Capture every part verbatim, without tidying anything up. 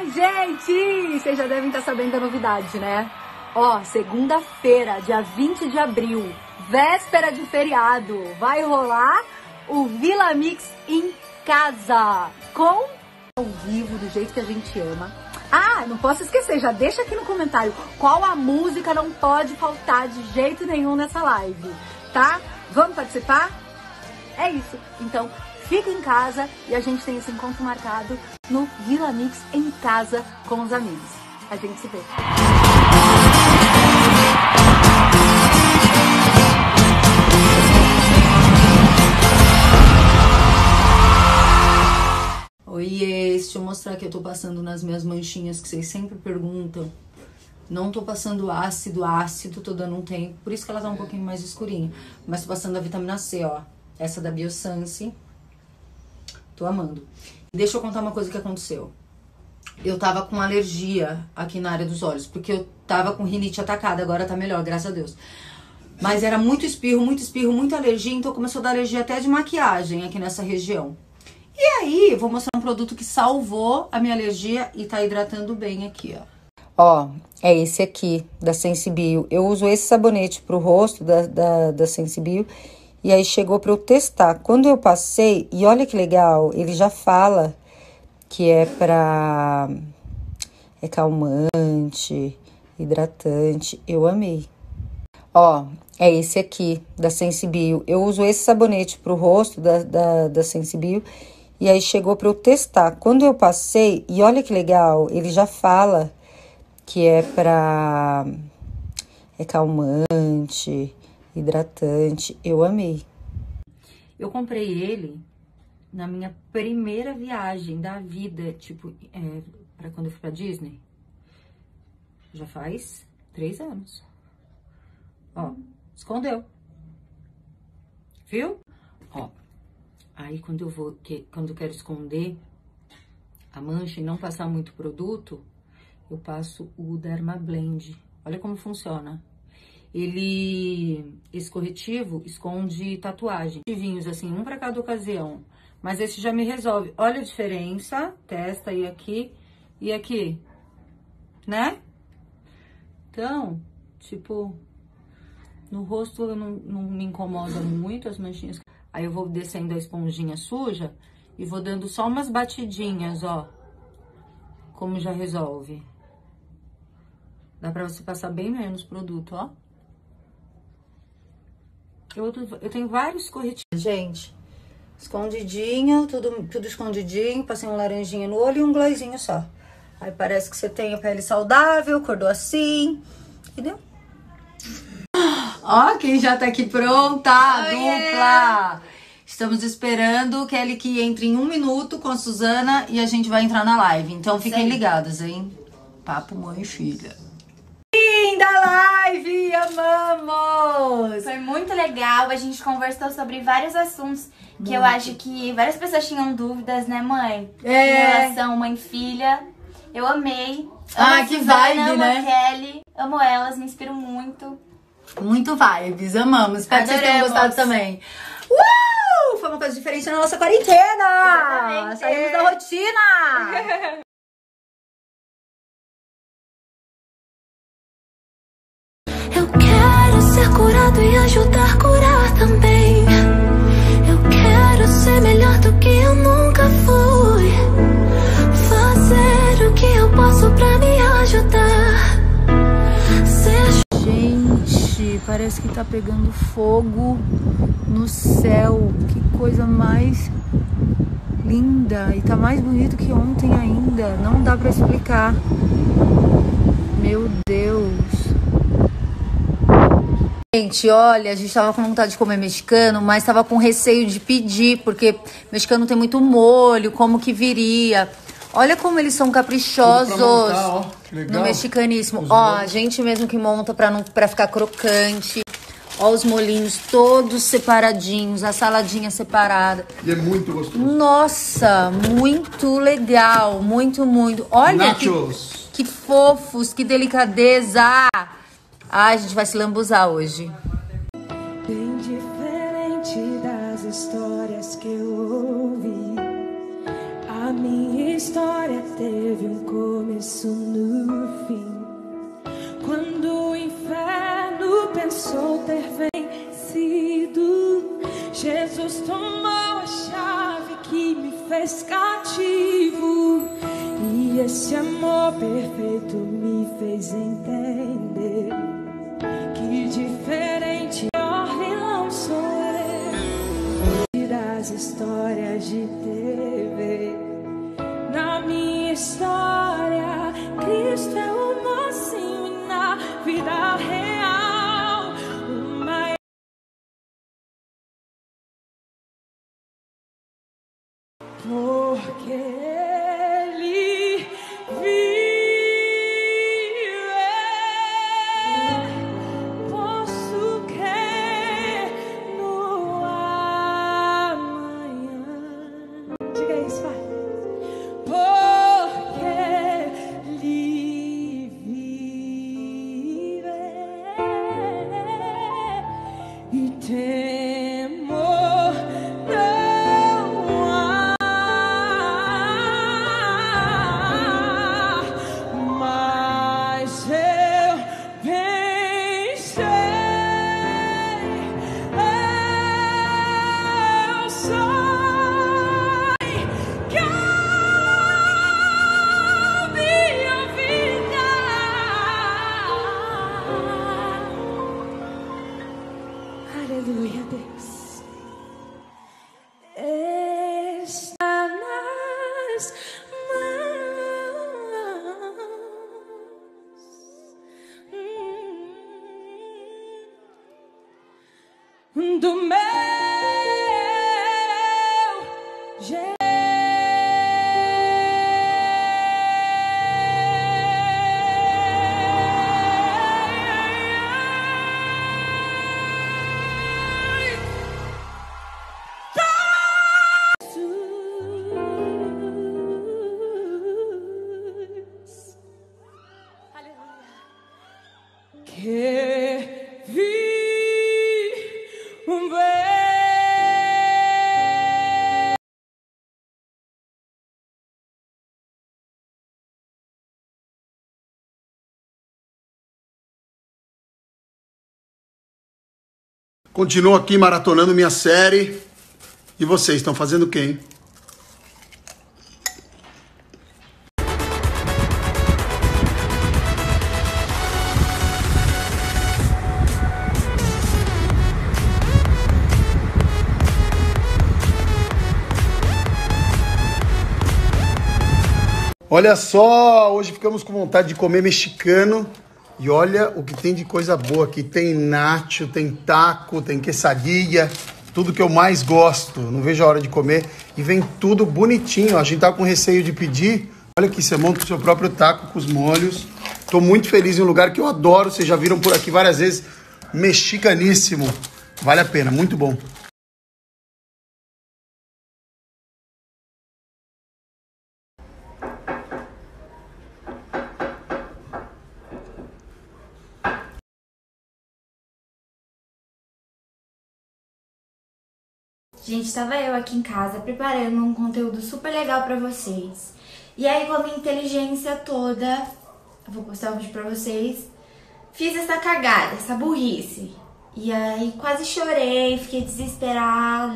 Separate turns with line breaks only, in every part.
Oi, gente! Vocês já devem estar sabendo da novidade, né? Ó, segunda-feira, dia vinte de abril, véspera de feriado, vai rolar o Vila Mix em casa, com ao vivo, do jeito que a gente ama. Ah, não posso esquecer, já deixa aqui no comentário qual a música não pode faltar de jeito nenhum nessa live, tá? Vamos participar? É isso. Então, fica em casa e a gente tem esse encontro marcado no Vila Mix em casa com os amigos. A gente se vê. Oiê, deixa eu mostrar que eu tô passando nas minhas manchinhas que vocês sempre perguntam. Não tô passando ácido, ácido, tô dando um tempo, por isso que ela tá um pouquinho mais escurinha. Mas tô passando a vitamina C, ó. Essa da Biossance. Tô amando. Deixa eu contar uma coisa que aconteceu. Eu tava com alergia aqui na área dos olhos, porque eu tava com rinite atacada, agora tá melhor, graças a Deus. Mas era muito espirro, muito espirro, muita alergia, então começou a dar alergia até de maquiagem aqui nessa região. E aí, eu vou mostrar um produto que salvou a minha alergia e tá hidratando bem aqui, ó. Ó, é esse aqui, da Sensibio. Eu uso esse sabonete pro rosto da, da, da Sensibio. E aí chegou pra eu testar. Quando eu passei, e olha que legal, ele já fala que é pra... é calmante, hidratante. Eu amei. Ó, é esse aqui, da Sensibio. Eu uso esse sabonete pro rosto da, da, da Sensibio. E aí chegou pra eu testar. Quando eu passei, e olha que legal, ele já fala que é pra... é calmante, hidratante. Eu amei. Eu comprei ele na minha primeira viagem da vida, tipo, é, pra quando eu fui pra Disney. Já faz três anos. Ó, escondeu. Viu? Ó. Aí, quando eu vou, que, quando eu quero esconder a mancha e não passar muito produto, eu passo o Dermablend. Olha como funciona. Ele, esse corretivo esconde tatuagem. Vinhos assim, um para cada ocasião. Mas esse já me resolve. Olha a diferença. Testa aí aqui e aqui. Né? Então, tipo, no rosto não, não me incomoda muito as manchinhas. Aí eu vou descendo a esponjinha suja e vou dando só umas batidinhas, ó. Como já resolve. Dá pra você passar bem menos produto, ó. Eu, eu tenho vários corretivos. Gente, escondidinho, tudo, tudo escondidinho. Passei um laranjinha no olho e um glossinho só. Aí parece que você tem a pele saudável, acordou assim. Entendeu? Ó, quem já tá aqui pronta, oh, dupla. Yeah. Estamos esperando Kelly que entre em um minuto com a Suzana e a gente vai entrar na live. Então fiquem Sim. ligados, hein? Papo mãe e filha. Fim da live, amamos!
Foi muito legal, a gente conversou sobre vários assuntos que muito. Eu acho que várias pessoas tinham dúvidas, né, mãe?
É.
Em relação mãe e filha. Eu amei. Amo
ah, que
Suzana,
vibe,
amo
né?
Amo a Kelly, amo elas, me inspiram muito.
Muito vibes, amamos. Espero Adoremos. Que vocês tenham gostado também. Uh! Foi uma coisa diferente na nossa quarentena!
Exatamente.
Saímos da rotina!
Eu quero ser curado e ajudar a curar também. Eu quero ser melhor do que eu nunca fui. Fazer o que eu posso pra me ajudar. Ser...
Gente, parece que tá pegando fogo no céu. Que coisa mais linda. E tá mais bonito que ontem ainda. Não dá pra explicar. Meu Deus. Gente, olha, a gente tava com vontade de comer mexicano, mas tava com receio de pedir, porque mexicano tem muito molho, como que viria. Olha como eles são caprichosos montar, ó, no mexicaníssimo. Os ó, molhos. A gente mesmo que monta pra, não, pra ficar crocante. Ó os molhinhos todos separadinhos, a saladinha separada.
E é muito gostoso.
Nossa, muito legal, muito, muito. Olha que, que fofos, que delicadeza. Ai, a gente vai se lambuzar hoje.
Bem diferente das histórias que eu ouvi. A minha
história teve um começo no fim. Quando o inferno pensou ter vencido, Jesus tomou a chave que me fez cativo. E esse amor perfeito me fez entender que diferente, pior vilão sou eu. Das histórias de T V, na minha história, Cristo é o mocinho e na vida real o maior. Porque Ele vive, posso crer no amanhã. Diga isso, vai. Porque Ele vive e temor não há, mas eu pensei, eu sei que a minha vida aleluia, Deus, está nas mãos do meu Jesus. Que vi um bem.
Continuo aqui maratonando minha série. E vocês estão fazendo o quê, hein? Olha só, hoje ficamos com vontade de comer mexicano. E olha o que tem de coisa boa aqui. Tem nacho, tem taco, tem quesadilla. Tudo que eu mais gosto. Não vejo a hora de comer. E vem tudo bonitinho. A gente tá com receio de pedir. Olha aqui, você monta o seu próprio taco com os molhos. Tô muito feliz em um lugar que eu adoro. Vocês já viram por aqui várias vezes. Mexicaníssimo. Vale a pena, muito bom.
Gente, tava eu aqui em casa preparando um conteúdo super legal pra vocês. E aí, com a minha inteligência toda, eu vou postar um vídeo pra vocês, fiz essa cagada, essa burrice. E aí, quase chorei, fiquei desesperada.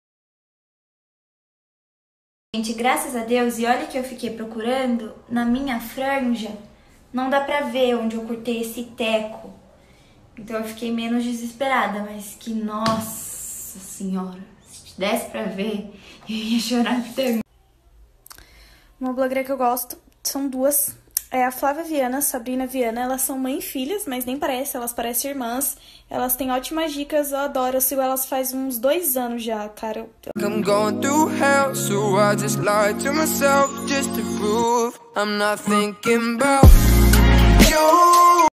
Gente, graças a Deus, e olha que eu fiquei procurando, na minha franja, não dá pra ver onde eu cortei esse teco. Então eu fiquei menos desesperada, mas que, nossa senhora, se desse pra ver, eu ia chorar também.
Uma blogueira que eu gosto, são duas, é a Flávia Viana, Sabrina Viana. Elas são mãe e filhas, mas nem parece, elas parecem irmãs. Elas têm ótimas dicas, eu adoro, eu sigo elas faz uns dois anos já, cara.
I'm going through hell, so I just lie to myself just to prove I'm not thinking about you.